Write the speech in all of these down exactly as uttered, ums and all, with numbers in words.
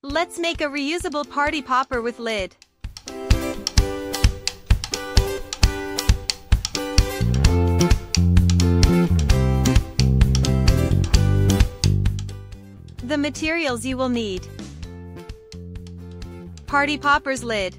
Let's make a reusable party popper with lid. The materials you will need: party popper's lid,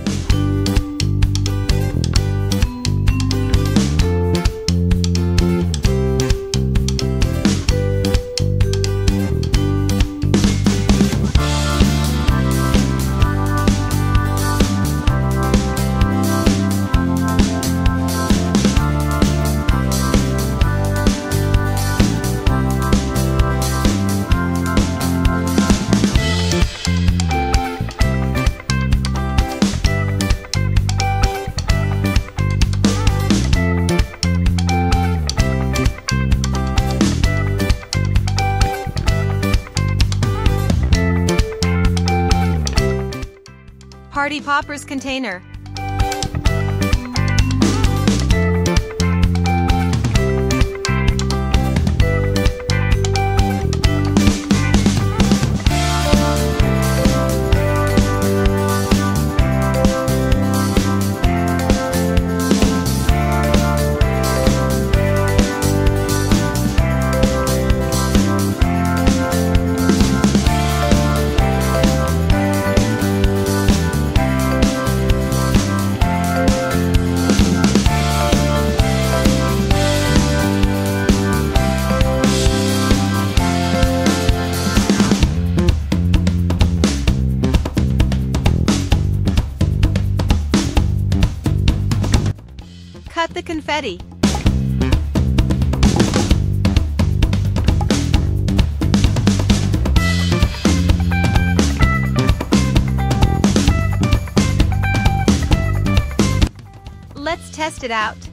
party popper's container, cut the confetti. Let's test it out.